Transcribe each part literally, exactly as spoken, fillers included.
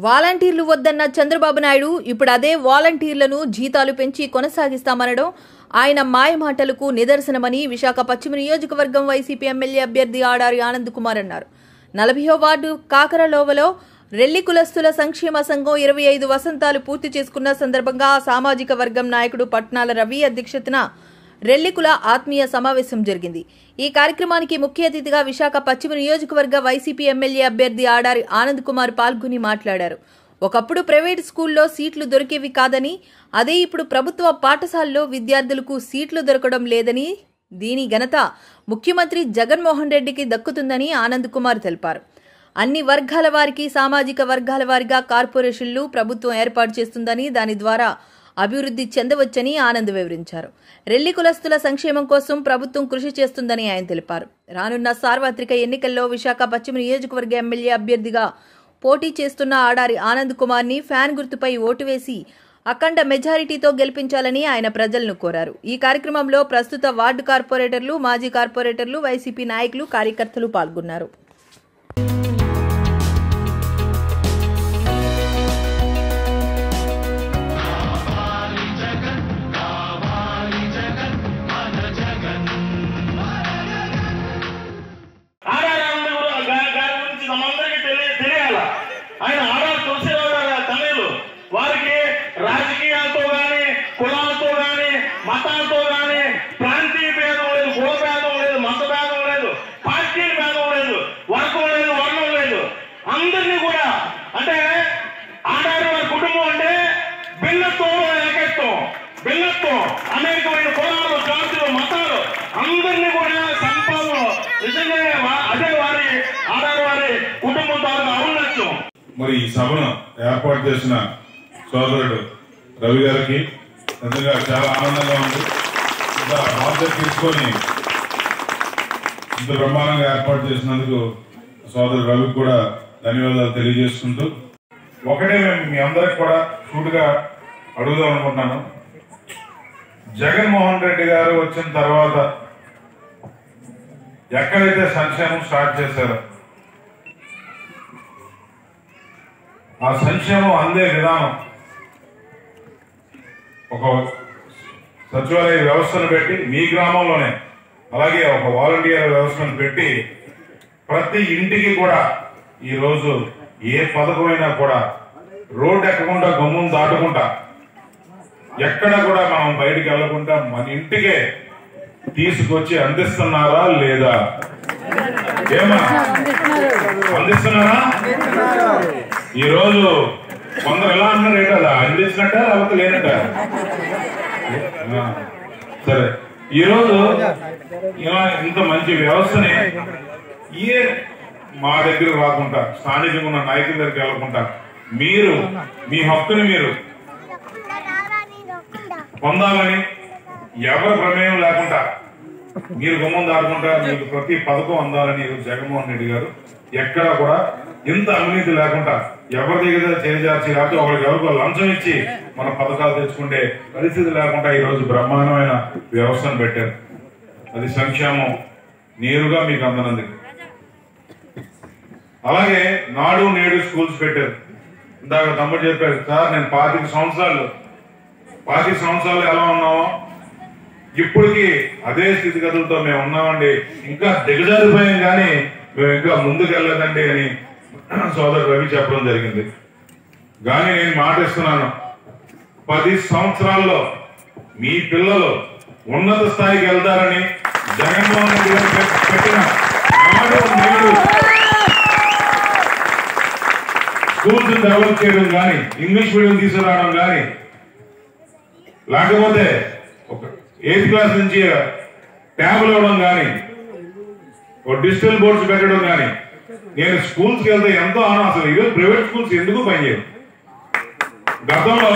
వాలంటీర్లు వద్దన్న చంద్రబాబు నాయుడు ఇప్పుడు అదే వాలంటీర్లను జీతాలు పెంచి కొనసాగిస్తామనడం ఆయన మాయమాటలకు నిదర్శనమని విశాఖ పశ్చిమ నియోజకవర్గం వైసీపీ ఎమ్మెల్యే అభ్యర్థి ఆడారి ఆనంద్ కుమార్ అన్నారు. నలభైవ వార్డు కాకరలోవలో రెల్లి కులస్తుల సంక్షేమ సంఘం ఇరవై ఐదు వసంతాలు పూర్తి చేసుకున్న సందర్భంగా సామాజిక వర్గం నాయకుడు పట్నాల రవి అధ్యక్షతన రెల్లికుల ఆత్మీయ సమావేశం జరిగింది. ఈ కార్యక్రమానికి ముఖ్య అతిథిగా విశాఖ పశ్చిమ నియోజకవర్గ వైసీపీ ఎమ్మెల్యే అభ్యర్థి ఆడారి ఆనంద్ కుమార్ పాల్గొని మాట్లాడారు. ఒకప్పుడు ప్రైవేట్ స్కూల్లో సీట్లు దొరికేవి కాదని, అదే ఇప్పుడు ప్రభుత్వ పాఠశాలలో విద్యార్థులకు సీట్లు దొరకడం లేదని, దీని ఘనత ముఖ్యమంత్రి జగన్మోహన్ రెడ్డికి దక్కుతుందని ఆనంద్ కుమార్ తెలిపారు. అన్ని వర్గాల వారికి సామాజిక వర్గాల వారిగా కార్పొరేషన్లు ప్రభుత్వం ఏర్పాటు చేస్తుందని, దాని ద్వారా అభివృద్ధి చెందవచ్చని ఆనంద్ వివరించారు. రెల్లి కులస్తుల సంక్షేమం కోసం ప్రభుత్వం కృషి చేస్తుందని ఆయన తెలిపారు. రానున్న సార్వత్రిక ఎన్నికల్లో విశాఖ పశ్చిమ నియోజకవర్గ ఎమ్మెల్యే అభ్యర్థిగా పోటీ చేస్తున్న ఆడారి ఆనంద్ కుమార్ ని ఫ్యాన్ గుర్తుపై ఓటు వేసి అఖండ మెజారిటీతో గెలిపించాలని ఆయన ప్రజలను కోరారు. ఈ కార్యక్రమంలో ప్రస్తుత వార్డు కార్పొరేటర్లు, మాజీ కార్పొరేటర్లు, వైసీపీ నాయకులు, కార్యకర్తలు పాల్గొన్నారు. ఆయన ఆడారు తులసిరావు గారు తమిళు వారికి రాజకీయాలతో గాని, కులాలతో గాని, మతాలతో గాని ప్రాంతీయ భేదం లేదు, కుల భేదం లేదు, మత భేదం లేదు, పార్టీల భేదం లేదు, వర్గం లేదు, వర్ణం లేదు. అందరినీ కూడా అంటే ఆడారు వారి కుటుంబం అంటే భిన్నత్వంలో ఏకత్వం, భిన్నత్వం అనేకమైన కులాలు, జాతులు, మతాలు అందరినీ కూడా సంపాదన నిజంగా అదే వారి ఆడారు వారి కుటుంబం ద్వారా ఔన్నత్యం. మరి ఈ సభను ఏర్పాటు చేసిన సోదరుడు రవి గారికి నిజంగా చాలా ఆనందంగా ఉంది. ఇంత బాధ్యత తీసుకొని ఇంత బ్రహ్మాండంగా ఏర్పాటు చేసినందుకు సోదరుడు రవికి కూడా ధన్యవాదాలు తెలియజేసుకుంటూ, ఒకటే మేము మీ అందరికి కూడా సూటిగా అడుగుదాం అనుకుంటున్నాను. జగన్మోహన్ రెడ్డి గారు వచ్చిన తర్వాత ఎక్కడైతే సంక్షేమం స్టార్ట్ చేశారో ఆ సంక్షేమం అందే విధానం ఒక సచివాలయ వ్యవస్థను పెట్టి మీ గ్రామంలోనే, అలాగే ఒక వాలంటీర్ వ్యవస్థను పెట్టి ప్రతి ఇంటికి కూడా ఈరోజు ఏ పథకమైనా కూడా రోడ్డు ఎక్కకుండా, గమ్మును దాటుకుంటా, ఎక్కడ కూడా మనం బయటికి వెళ్లకుండా మన ఇంటికే తీసుకొచ్చి అందిస్తున్నారా లేదా? ఏమా అందిస్తున్నారా? ఈ రోజు కొందరు ఎలా అంటున్నారు ఏంటదా అందించినట్ట లేకపోతే లేనట్ట? సరే, ఈరోజు ఇంత మంచి వ్యవస్థని ఏ మా దగ్గర రాకుండా, స్థానికంగా ఉన్న నాయకుల దగ్గరికి వెళ్ళకుండా మీరు మీ హక్కుని మీరు పొందాలని ఎవరి ప్రమేయం లేకుండా మీరు గుమ్మం దాటుకుంటా మీకు ప్రతి పథకం అందాలని జగన్మోహన్ రెడ్డి గారు ఎక్కడా కూడా ఇంత అవినీతి లేకుండా ఎవరి దగ్గర చేజార్చి లేకపోతే ఒకరికి ఎవరికో లంచం ఇచ్చి మన పథకాలు తెచ్చుకుంటే పరిస్థితి లేకుండా ఈ రోజు బ్రహ్మాండమైన వ్యవస్థను పెట్టారు. అది సంక్షేమం నేరుగా మీకు అందనందుకు. అలాగే నాడు నేడు స్కూల్స్ పెట్టారు. ఇందాక తమ్ముడు చెప్పారు, సార్ నేను పాతిక సంవత్సరాలు పాతిక సంవత్సరాలు ఎలా ఉన్నామో ఇప్పటికీ అదే స్థితిగతులతో మేము ఉన్నామండి, ఇంకా దిగజారిపోయాం కానీ మేము ఇంకా ముందుకు వెళ్ళదండి అని సోదరు రవి చెప్పడం జరిగింది. కానీ నేను మాటిస్తున్నాను, పది సంవత్సరాల్లో మీ పిల్లలు ఉన్నత స్థాయికి వెళ్తారని జగన్మోహన్ రెడ్డి గారు పెట్టిన నాడు నేడు స్కూల్స్ డెవలప్ చేయడం కానీ, ఇంగ్లీష్ మీడియం తీసుకురావడం కానీ, లేకపోతే ఒక ఎయిత్ క్లాస్ నుంచి ట్యాబ్లు ఇవ్వడం కానీ, ఒక డిజిటల్ బోర్డ్స్ పెట్టడం కానీ, నేను స్కూల్స్కి వెళ్తే ఎంతో ఆనందం. అసలు ఈరోజు ప్రైవేట్ స్కూల్స్ ఎందుకు పనిచేయవు? గతంలో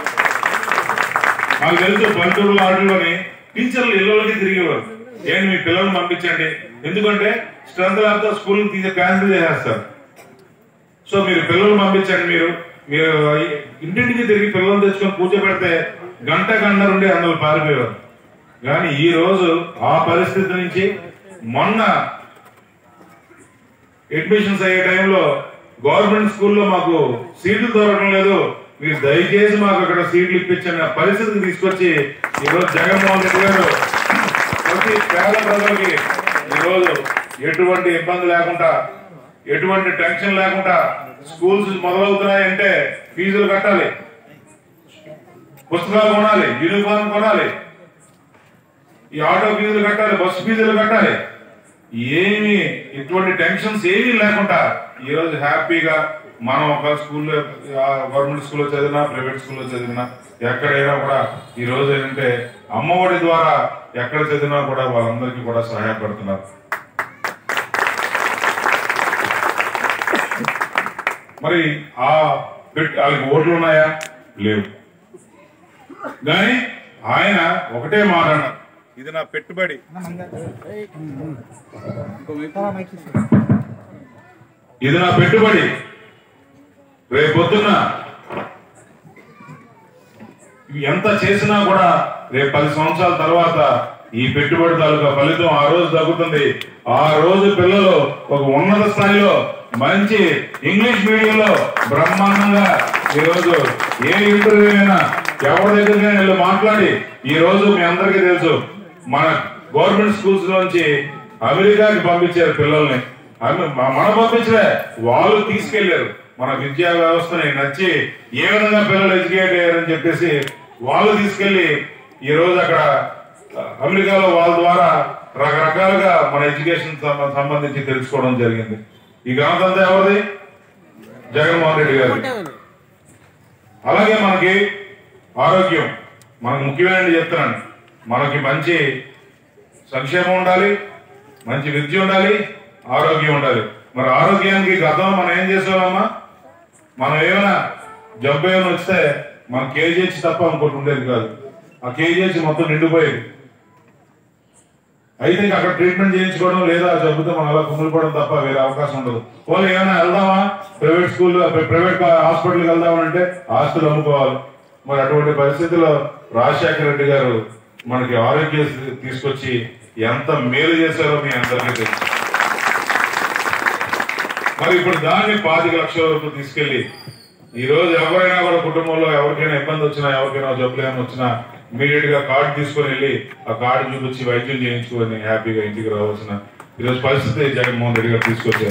నాకు తెలుసు పల్లెటూరుల ఆటల్లోని టీచర్లు ఇళ్ళకి తిరిగేవారు, ఏంటి మీ పిల్లల్ని పంపించండి, ఎందుకంటే స్ట్రెంత్ లేకపోతే స్కూల్ తీసి క్యాన్సిల్ చేసేస్తారు. సో మీరు పిల్లలు పంపించండి, మీరు మీరు ఇంటింటికి తిరిగి పిల్లలు తెచ్చుకొని కూర్చోబెడితే గంట గంట నుండి అందులో పారిపోయేవారు. కానీ ఈ రోజు ఆ పరిస్థితి నుంచి మొన్న అడ్మిషన్స్ అయ్యే టైంలో గవర్నమెంట్ స్కూల్లో మాకు సీట్లు దొరకడం లేదు, మీరు దయచేసి మాకు అక్కడ సీట్లు ఇప్పించిన పరిస్థితికి తీసుకొచ్చి ఈరోజు జగన్మోహన్ రెడ్డి గారు ప్రతి పేద ప్రజలకి ఈరోజు ఎటువంటి ఇబ్బంది లేకుండా, ఎటువంటి టెన్షన్ లేకుండా స్కూల్స్ మొదలవుతున్నాయంటే ఫీజులు కట్టాలి, పుస్తకాలు కొనాలి, యూనిఫామ్ కొనాలి, ఈ ఆటో ఫీజులు కట్టాలి, బస్సు ఫీజులు కట్టాలి. ఏమి ఇటువంటి టెన్షన్స్ ఏమీ లేకుండా ఈరోజు హ్యాపీగా మనం ఒక స్కూల్లో గవర్నమెంట్ స్కూల్లో చదివినా ప్రైవేట్ స్కూల్లో చదివినా ఎక్కడైనా కూడా ఈ రోజు ఏంటంటే అమ్మఒడి ద్వారా ఎక్కడ చదివినా కూడా వాళ్ళందరికీ కూడా సహాయపడుతున్నారు. మరి ఆ పెట్టి వాళ్ళకి ఓట్లు ఉన్నాయా? లేవు. కానీ ఆయన ఒకటే మాట, ఇది నా పెట్టుబడి, ఇది నా పెట్టుబడి, రేపు పొద్దున్న ఎంత చేసినా కూడా రేపు పది సంవత్సరాల తర్వాత ఈ పెట్టుబడి తాలూకా ఫలితం ఆ రోజు తగ్గుతుంది. ఆ రోజు పిల్లలు ఒక ఉన్నత స్థాయిలో మంచి ఇంగ్లీష్ మీడియంలో బ్రహ్మాండంగా ఈరోజు ఏ ఇంటర్వ్యూ అయినా ఎవరి దగ్గర వీళ్ళు మాట్లాడి, ఈ రోజు మీ అందరికీ తెలుసు మన గవర్నమెంట్ స్కూల్స్ నుంచి అమెరికాకి పంపించారు పిల్లల్ని. మన పంపించలే, వాళ్ళు తీసుకెళ్లారు. మన విద్యా వ్యవస్థని నచ్చి ఏ విధంగా పిల్లలు ఎడ్యుకేట్ అయ్యారని చెప్పేసి వాళ్ళు తీసుకెళ్లి ఈ రోజు అక్కడ అమెరికాలో వాళ్ళ ద్వారా రకరకాలుగా మన ఎడ్యుకేషన్ సంబంధించి తెలుసుకోవడం జరిగింది. ఈ గ్రంథంతా ఎవరిది? జగన్మోహన్ రెడ్డి గారి. అలాగే మనకి ఆరోగ్యం మనకు ముఖ్యమైన చెప్తున్నాను. మనకి మంచి సంక్షేమం ఉండాలి, మంచి విద్య ఉండాలి, ఆరోగ్యం ఉండాలి. మరి ఆరోగ్యానికి గతంలో మనం ఏం చేసేవాళ్ళమ్మా? మనం ఏమైనా జబ్బు ఏమైనా వస్తే మన కేజీహెచ్ తప్ప ఇంకోటి ఉండేది కాదు. ఆ కేజీహెచ్ మొత్తం నిండిపోయేది. అయితే అక్కడ ట్రీట్మెంట్ చేయించుకోవడం లేదా జబ్బుతో మనం అలా కుమిలిపోవడం తప్ప వేరే అవకాశం ఉండదు. పోనీ ఏమైనా వెళ్దామా ప్రైవేట్ స్కూల్ ప్రైవేట్ హాస్పిటల్కి వెళ్దామంటే ఆస్తులు అమ్ముకోవాలి. మరి అటువంటి పరిస్థితుల్లో రాజశేఖర రెడ్డి గారు మనకి ఆరోగ్య తీసుకొచ్చి ఎంత మేలు చేశారో మీ అందరికీ తెలుసు. మరి ఇప్పుడు దాన్ని పాతిక లక్షల వరకు తీసుకెళ్లి ఈ రోజు ఎవరైనా కూడా కుటుంబంలో ఎవరికైనా ఇబ్బంది వచ్చినా, ఎవరికైనా జబ్బులు ఏమైనా వచ్చినా ఇమీడియట్ గా కార్డు తీసుకుని వెళ్ళి ఆ కార్డు చూపించి వైద్యం చేయించుకొని హ్యాపీగా ఇంటికి రావాల్సిన ఈరోజు పరిస్థితి జగన్మోహన్ రెడ్డి గారు తీసుకొచ్చారు.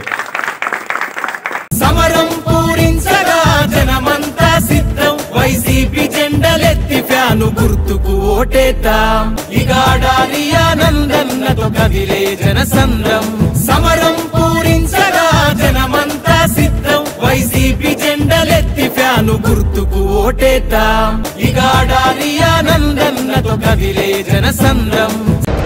సమరం పూరించగా జనమంతా సిద్ధం, వైసీపీ జెండలెత్తి ఫ్యాను గుర్తుకు ఓటేద్దాం, ఇగాడాలి ఆనందన్నతో కదిలే జనసంద్రం. సమరం పూరించగా జనమంతా సిద్ధం, వైసీపీ జెండలెత్తి ఫ్యాను గుర్తుకు ఓటేద్దాం, ఇగాడాలి ఆనందన్నతో కదిలే జనసంద్రం.